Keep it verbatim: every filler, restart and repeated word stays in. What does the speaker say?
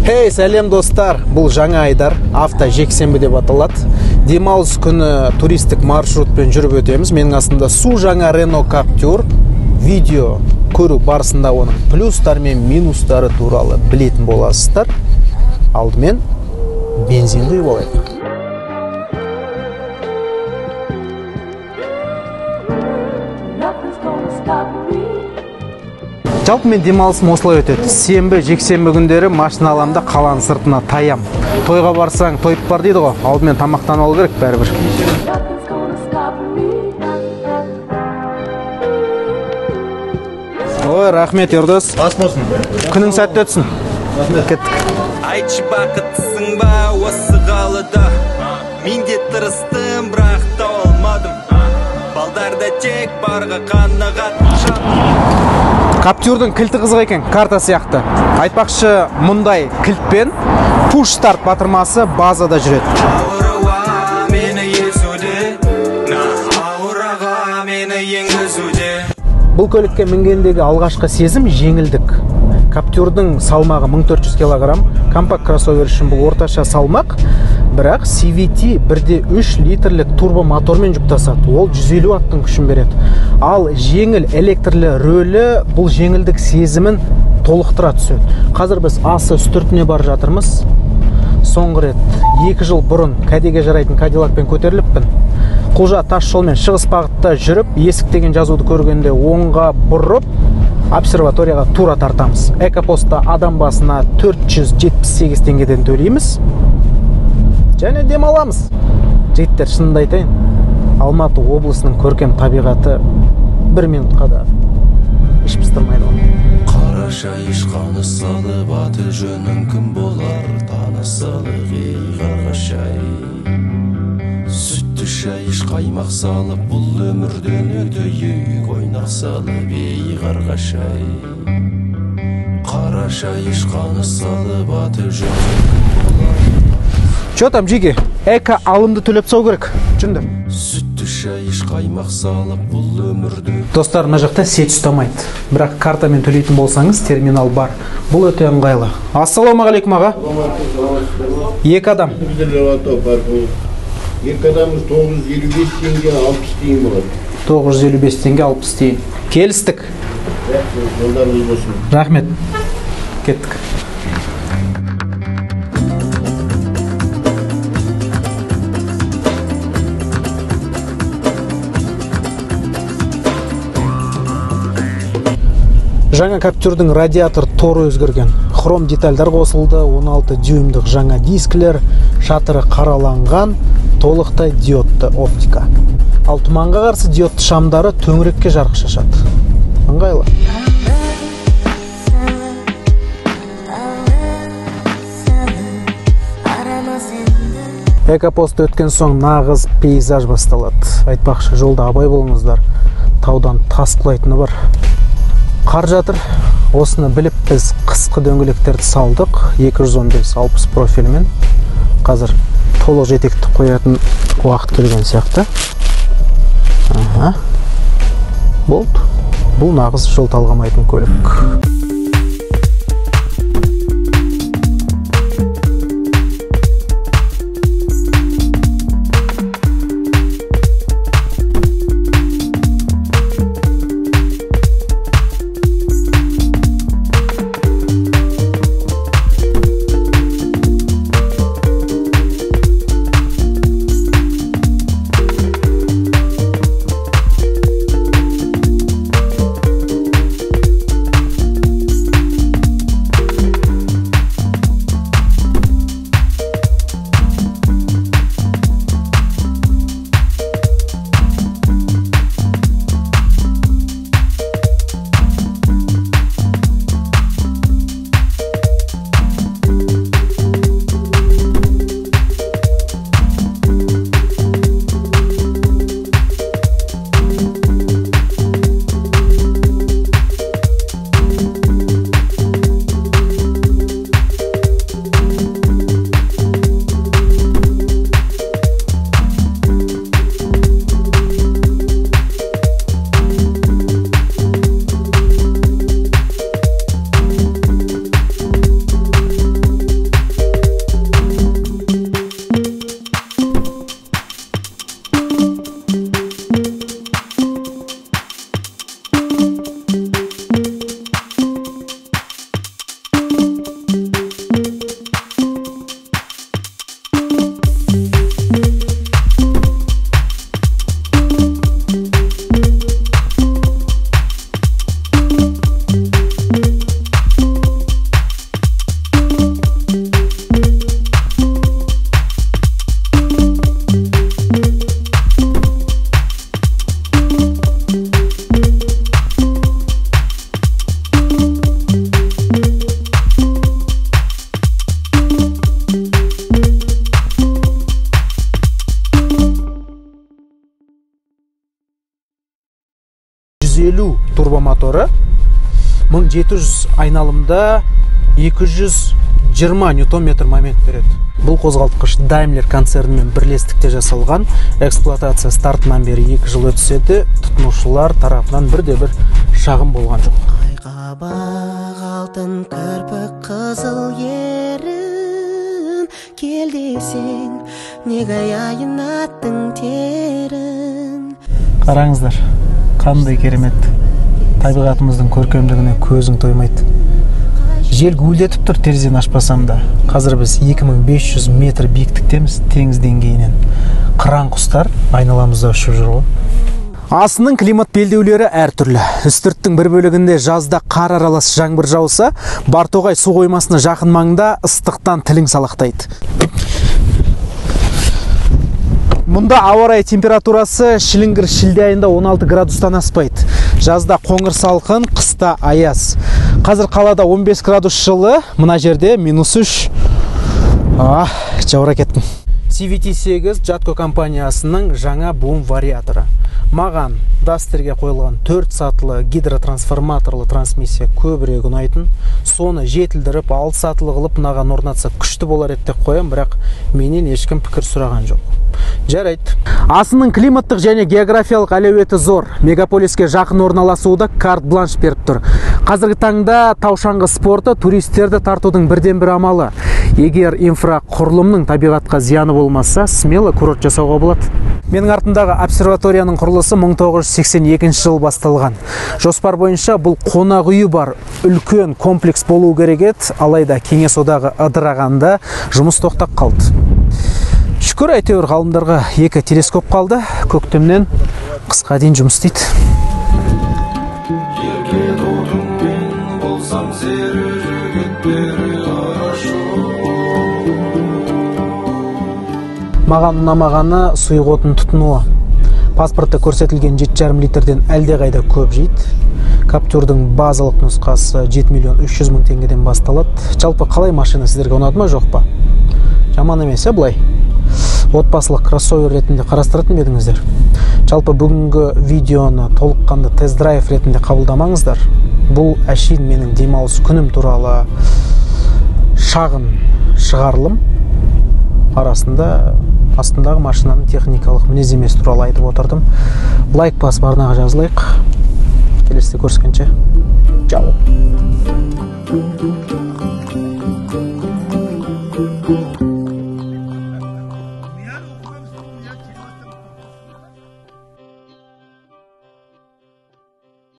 Хей, сәлем достар, бұл жаңа айдар, авто жексенбі деп аталады. Демалыс күні туристік маршрутпен жүріп өтеміз. Менің астында су жаңа Renault Captur. Видео көру барысында оның плюстар мен минустары туралы білетін боласыздар. Алдымен бензин құйып алайық. Жалпы мен демалысым осылай өтеді. Сенбі, жексенбі күндері машина аламда қаланың сыртына таям. Тойға барсаң, тойып бар дейді ғой. Алдымен тамақтан алу керек бәрібір. Ой, рахмет, Ердос. Ас болсын. Күнің сәтті өтсін. Кеттік. Айтшы бақыттысың ба осы қалада? Мен де тырыстым, бірақ та olmadım. Балдарда тек барға қанағат. Каптюрдың кілті қызық екен, карта сияқты. Айтпақшы, мұндай кілтпен push start батырмасы базада жүреді. Ауыруа мені езуде, ауыраға мені енгізуде. Бұл көлікке мінгендегі алғашқы сезім жеңілдік. Каптюрдың салмағы мың төрт жүз килограмм, компакт кроссовер үшін бұл орташа салмақ, бірақ си ви ти бір де үш литрлік турбо мотормен жүк тасады. Ол жүз елу аттың күшін береді. Ал жеңіл электрлі рөлі бұл жеңілдік сезімін толықтыра түседі. Қазір біз асы үстіртіне бар жатырмыз. Соңғы рет екі жыл бұрын кәдеге жарайтын Кадиллакпен көтеріліппін. Құлжа тас жолмен шығыс бағытта жүріп, есік деген жазуды көргенде оңға бұрып, обсерваторияға тура тартамыз. Экопостта адам басына төрт жүз жетпіс сегіз теңгеден төлейміз. Және демаламыз. Жігіттер, шынымды айтайын, Алматы облысының көркем табиғаты бір минутқа да іш пыстырмайды ғой. Қараша ешқаны салып аты жөнің кім болар, танысалық ей қарғашай. Сүтті шай іш қаймақ салып, бұл өмірден өтейік, ойнақ салып ей қарғашай. Қараша ешқаны салып аты жөнің кім болар. Чё там, Жиги? Эко алымды төлеп сау керек. Жүндір. Сүтті шай іш қаймақ салып, бұл өмірді. Достар, мына жақта сет ұстамайды. Бірақ картамен төлейтін болсаңыз, терминал бар. Бұл өте ыңғайлы. Ассалаумағалейкум аға. Екі адам. Екі адамыз тоғыз жүз елу бес теңге алпыс тиын болады. тоғыз жүз елу бес теңге алпыс тиын. Келістік. Жолдарыңыз болсын. Рахмет. Кеттік. Жаңа Каптюрдың радиатор торы өзгерген. Хром детальдар қосылды, он алты дюймдық жаңа дисклер, шатыры қараланған, толықтай диодты оптика. Ал тұманға қарсы диодты шамдары төңірекке жарық шашады. Ыңғайлы. Экопост өткен соң нағыз пейзаж басталады. Айтпақшы, жолда абай болыңыздар. Таудан тас құлайтыны бар. Қар жатыр. Осыны біліп біз қысқы дөңгелектерді салдық. екі жүз он бес алпыс профилімен. Қазір толық жетекті қоятын уақыт келген сияқты. Аха. Болды. Бұл нағыз жол талғамайтын көлік. элүү турбомоторы мың жеті жүз айналымда екі жүз жиырма ньютон метр момент береді. Бұл қозғалтқыш Daimler концернімен бірлестікте жасалған. Эксплуатация стартынан бері екі жыл өтсе, тұтынушылар тарапынан бірде-бір шағым болған жоқ. Айқабақ алтын кірпік қызыл ерін, кел десең, неге аяйын аттың терін. Қараңыздар, қандай керемет. Табиғатымыздың көркемдігіне көзің тоймайды. Жел гуілдетіп тұр, терезені ашпасам да. Қазір біз екі мың бес жүз метр биіктіктеміз, теңіз деңгейінен. Қыран құстар айналамызда ұшып жүр ғой. Асының климат белдеулері әртүрлі. Үстірттің бір бөлігінде жазда қар аралас жаңбыр жауса, Бартоғай су қоймасына жақын маңда ыстықтан тілің салақтайды. Мұнда ауа райы температурасы шіліңгір шілде айында он алты градустан аспайды. Жазда қоңыр салқын, қыста аяз. Қазір қалада он бес градус жылы, мына жерде минус үш. А, жаура кеттім. си ви ти сегіз Jatco компаниясының жаңа бум вариаторы. Маған Дастерге қойылған төрт сатылы гидротрансформаторлы трансмиссия көбірек ұнайтын. Соны жетілдіріп, алты сатылы қылып мынаған орнатса күшті болар еді деп қоям, бірақ менен ешкім пікір сұраған жоқ. Жарайды. Асының климаттық және географиялық әлеуеті зор. Мегаполиске жақын орналасуы карт бланш беріп тұр. Қазіргі таңда таушаңғы спорты туристерді тартудың бірден бір амалы. Егер инфрақұрылымның табиғатқа зияны болмаса, смело курорт жасауға болады. Менің артындағы обсерваторияның құрылысы мың тоғыз жүз сексен екінші жыл басталған. Жоспар бойынша бұл қонақ үйі бар үлкен комплекс болу керек еді, алайда кеңес одағы ыдырағанда жұмыс тоқтап қалды. Шүкір, әйтеуір ғалымдарға екі телескоп қалды, көктемнен қысқа дейін жұмыс істейді. Маған ұнамағаны сұйық отын тұтынуы. Паспортта көрсетілген жеті жарым литрден әлде қайда көп жейді. Каптюрдың базалық нұсқасы жеті миллион үш жүз мың теңгеден басталады. Жалпы қалай машина сіздерге ұнады ма, жоқ па? Жаман емес, былай. Отбасылық кроссовер ретінде қарастыратын едіңіздер. Жалпы бүгінгі видеоны толыққанды тест-драйв ретінде қабылдамаңыздар. Бұл әшейін менің демалыс күнім туралы шағын шығарылым арасында астындағы машинаның техникалық мінездемесі туралы айтып отырдым. Лайк басып арнаға жазылайық. Келесіде көріскенше. Чао.